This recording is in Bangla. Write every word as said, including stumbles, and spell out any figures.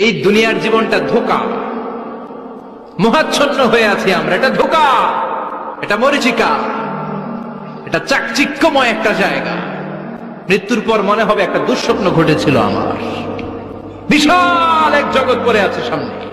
এই দুনিয়ার জীবনটা ধোঁকা, মোহাচ্ছন্ন হয়ে আছি আমরা। এটা ধোঁকা, এটা মরিচিকা, এটা চাকচিক্যময় একটা জায়গা। মৃত্যুর পর মনে হবে একটা দুঃস্বপ্ন ঘটেছিল আমার, বিশাল এক জগৎ পড়ে আছে সামনে।